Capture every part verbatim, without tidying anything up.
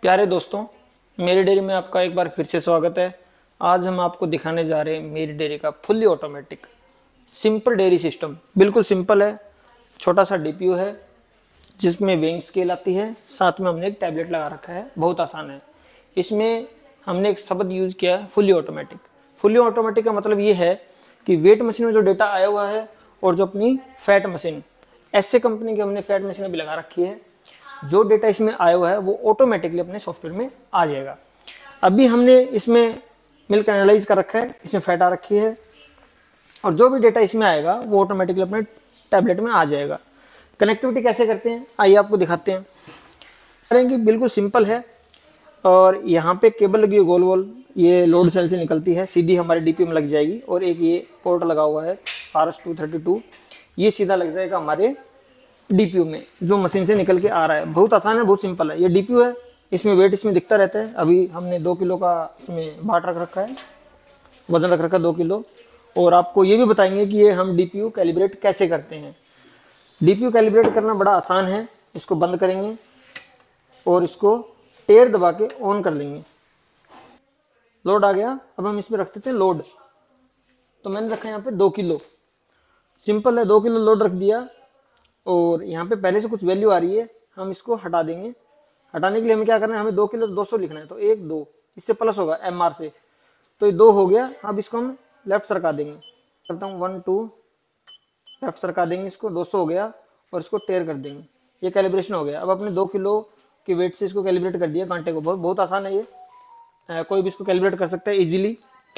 प्यारे दोस्तों, मेरी डेयरी में आपका एक बार फिर से स्वागत है। आज हम आपको दिखाने जा रहे हैं मेरी डेयरी का fully automatic simple dairy system. बिल्कुल सिंपल है। छोटा सा डीपीयू है जिसमें वेइंग स्केल आती है, साथ में हमने एक टैबलेट लगा रखा है। बहुत आसान है। इसमें हमने एक शब्द यूज़ किया है, फुल्ली ऑटोमेटिक। फुल्ली ऑटोमेटिक का मतलब ये है कि वेट मशीन में जो डेटा आया हुआ है और जो अपनी फैट मशीन, ऐसे कंपनी की हमने फैट मशीन भी लगा रखी है, जो डेटा इसमें आया हुआ है वो ऑटोमेटिकली अपने सॉफ्टवेयर में आ जाएगा। अभी हमने इसमें मिल्क एनालाइज कर रखा है, इसमें फैट आ रखी है, और जो भी डेटा इसमें आएगा वो ऑटोमेटिकली अपने टैबलेट में आ जाएगा। कनेक्टिविटी कैसे करते हैं आइए आपको दिखाते हैं। सर बिल्कुल सिंपल है, और यहाँ पे केबल लगी है गोल गोल, ये लोड सेल से निकलती है, सीधी हमारे डीपीयू में लग जाएगी। और एक ये पोर्ट लगा हुआ है R S two thirty two, ये सीधा लग जाएगा हमारे डीपीयू में जो मशीन से निकल के आ रहा है। बहुत आसान है, बहुत सिंपल है। ये डीपीयू है, इसमें वेट इसमें दिखता रहता है। अभी हमने दो किलो का इसमें बाट रख रखा है, वजन रख रखा है दो किलो। और आपको ये भी बताएंगे कि ये हम डीपीयू कैलिब्रेट कैसे करते हैं। डीपीयू कैलिब्रेट करना बड़ा आसान है। इसको बंद करेंगे और इसको टेर दबा के ऑन कर देंगे। लोड आ गया। अब हम इसमें रख देते हैं लोड। तो मैंने रखा है यहाँ पे दो किलो। सिंपल है, दो किलो लोड रख दिया। और यहाँ पे पहले से कुछ वैल्यू आ रही है, हम इसको हटा देंगे। हटाने के लिए हमें क्या करना है, हमें दो किलो दो सौ लिखना है। तो एक दो इससे प्लस होगा एम आर से, तो ये दो हो गया। अब इसको हम लेफ्ट सरका देंगे। करता हूँ वन टू, लेफ्ट सरका देंगे इसको, दो सौ हो गया। और इसको टेयर कर देंगे। ये कैलिब्रेशन हो गया। अब अपने दो किलो के वेट से इसको कैलिब्रेट कर दिया कांटे को। बहुत बहुत आसान है ये, आ, कोई भी इसको कैलिब्रेट कर सकता है इजीली।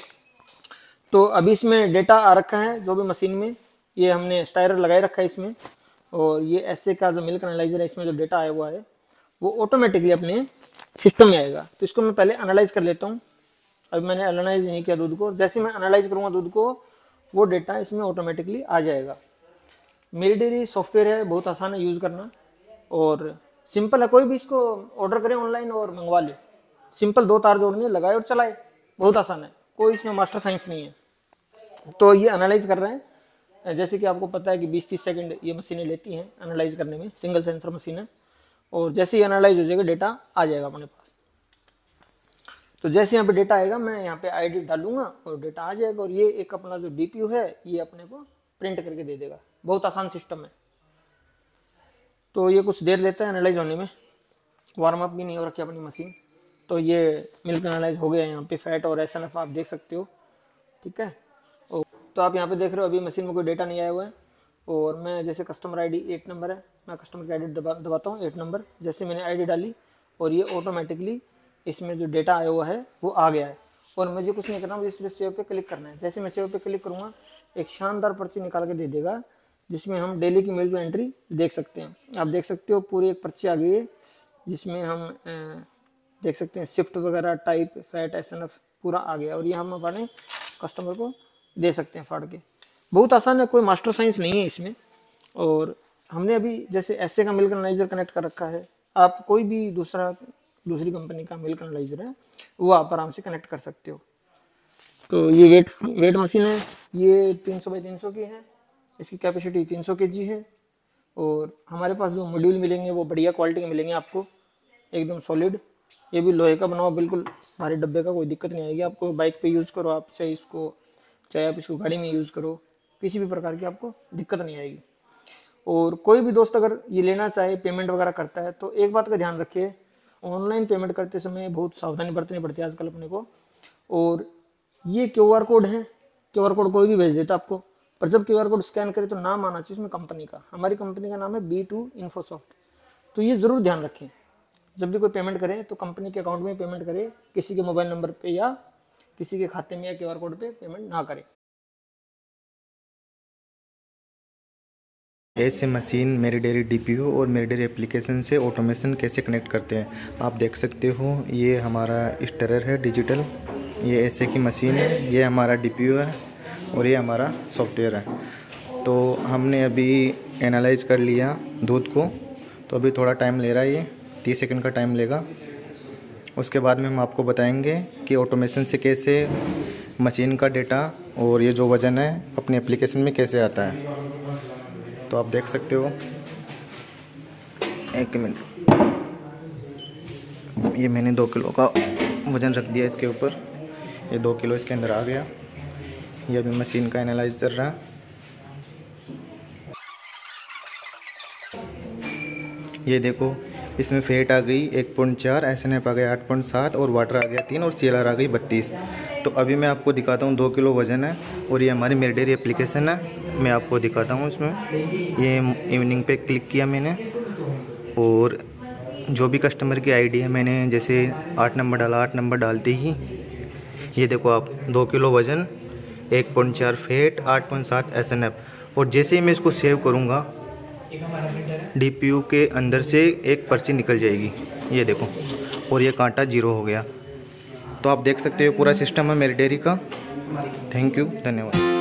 तो अभी इसमें डेटा आ रखा है जो भी मशीन में, ये हमने स्टायरर लगाए रखा है इसमें। और ये ऐसे का जो मिल्क एनालाइजर है, इसमें जो डेटा आया हुआ है वो ऑटोमेटिकली अपने सिस्टम में आएगा। तो इसको मैं पहले एनालाइज कर लेता हूँ। अभी मैंने एनालाइज नहीं किया दूध को, जैसे मैं एनालाइज करूँगा दूध को, वो डेटा इसमें ऑटोमेटिकली आ जाएगा। मेरी डेयरी सॉफ्टवेयर है, बहुत आसान है यूज़ करना और सिंपल है। कोई भी इसको ऑर्डर करें ऑनलाइन और मंगवा ले। सिंपल दो तार जोड़ने, लगाए और चलाए। बहुत आसान है, कोई इसमें मास्टर साइंस नहीं है। तो ये एनालाइज कर रहे हैं। जैसे कि आपको पता है कि बीस तीस सेकंड ये मशीनें लेती हैं एनालाइज करने में, सिंगल सेंसर मशीन है। और जैसे ही एनालाइज हो जाएगा डेटा आ जाएगा अपने पास। तो जैसे यहाँ पे डेटा आएगा, मैं यहाँ पे आईडी डालूंगा और डेटा आ जाएगा। और ये एक अपना जो डीपीयू है ये अपने को प्रिंट करके दे देगा। बहुत आसान सिस्टम है। तो ये कुछ देर लेता है एनालाइज होने में, वार्म अप भी नहीं हो रखी अपनी मशीन। तो ये मिल्क एनालाइज हो गया। यहाँ पे फैट और एस एन एफ आप देख सकते हो, ठीक है। तो आप यहाँ पे देख रहे हो अभी मशीन में कोई डेटा नहीं आया हुआ है। और मैं जैसे कस्टमर आईडी एट नंबर है, मैं कस्टमर की आईडी दबा दबाता हूँ एट नंबर। जैसे मैंने आईडी डाली और ये ऑटोमेटिकली इसमें जो डेटा आया हुआ है वो आ गया है। और मुझे कुछ नहीं करना, मुझे सिर्फ सेव पे क्लिक करना है। जैसे मैं सेव पे क्लिक करूँगा, एक शानदार पर्ची निकाल के दे देगा जिसमें हम डेली की मिल्क एंट्री देख सकते हैं। आप देख सकते हो पूरी एक पर्ची आ गई है जिसमें हम देख सकते हैं शिफ्ट वगैरह, type, fat, S N F पूरा आ गया। और ये हम अपने कस्टमर को दे सकते हैं फाड़ के। बहुत आसान है, कोई मास्टर साइंस नहीं है इसमें। और हमने अभी जैसे ऐसे का मिल्क एनालाइजर कनेक्ट कर रखा है। आप कोई भी दूसरा दूसरी कंपनी का मिल्क एनालाइजर है वो आप आराम से कनेक्ट कर सकते हो। तो ये वेट वेट मशीन है, ये तीन सौ बाई तीन सौ की है। इसकी कैपेसिटी तीन सौ के जी है। और हमारे पास जो मॉड्यूल मिलेंगे वो बढ़िया क्वालिटी के मिलेंगे आपको, एकदम सॉलिड। ये भी लोहे का बना हुआ, बिल्कुल भारी डब्बे का, कोई दिक्कत नहीं आएगी आपको। बाइक पे यूज़ करो आप, चाहे इसको चाहे आप इसको गाड़ी में यूज़ करो, किसी भी प्रकार की आपको दिक्कत नहीं आएगी। और कोई भी दोस्त अगर ये लेना चाहे, पेमेंट वगैरह करता है, तो एक बात का ध्यान रखिए, ऑनलाइन पेमेंट करते समय बहुत सावधानी बरतनी पड़ती है आजकल अपने को। और ये क्यू आर कोड है, क्यू आर कोड कोई भी भेज देता आपको, पर जब क्यू आर कोड स्कैन करे तो नाम आना चाहिए उसमें कंपनी का। हमारी कंपनी का नाम है बी टू इन्फोसॉफ्ट। तो ये ज़रूर ध्यान रखें, जब भी कोई पेमेंट करें तो कंपनी के अकाउंट में पेमेंट करें, किसी के मोबाइल नंबर पे या किसी के खाते में या क्यू आर कोड पे पेमेंट ना करें। ऐसे मशीन मेरी डेयरी डीपीयू और मेरी डेयरी एप्लीकेशन से ऑटोमेशन कैसे कनेक्ट करते हैं आप देख सकते हो। ये हमारा स्टेरर है डिजिटल, ये ऐसे की मशीन है, ये हमारा डीपीयू है और ये हमारा सॉफ्टवेयर है। तो हमने अभी एनालाइज कर लिया दूध को, तो अभी थोड़ा टाइम ले रहा है, ये तीस सेकंड का टाइम लेगा। उसके बाद में हम आपको बताएंगे कि ऑटोमेशन से कैसे मशीन का डेटा और ये जो वज़न है अपनी एप्लीकेशन में कैसे आता है। तो आप देख सकते हो, एक मिनट ये मैंने दो किलो का वज़न रख दिया इसके ऊपर। ये दो किलो इसके अंदर आ गया। ये अभी मशीन का एनालाइज चल रहा है। ये देखो, इसमें फेट आ गई एक पॉइंट चार, एस एन एफ आ गया आठ पॉइंट सात और वाटर आ गया तीन और सी एल आर आ गई बत्तीस। तो अभी मैं आपको दिखाता हूँ, दो किलो वज़न है और ये हमारी मेरी डेयरी एप्लीकेशन है। मैं आपको दिखाता हूँ इसमें। ये इवनिंग पे क्लिक किया मैंने और जो भी कस्टमर की आईडी है मैंने जैसे आठ नंबर डाला, आठ नंबर डालते ही ये देखो आप, दो किलो वज़न, एक पॉइंट चार फेट, आठ पॉइंट सात एस एन एफ। और जैसे ही मैं इसको सेव करूँगा डी पी यू के अंदर से एक पर्ची निकल जाएगी, ये देखो, और ये कांटा जीरो हो गया। तो आप देख सकते हो पूरा सिस्टम है मेरी डेयरी का। थैंक यू, धन्यवाद।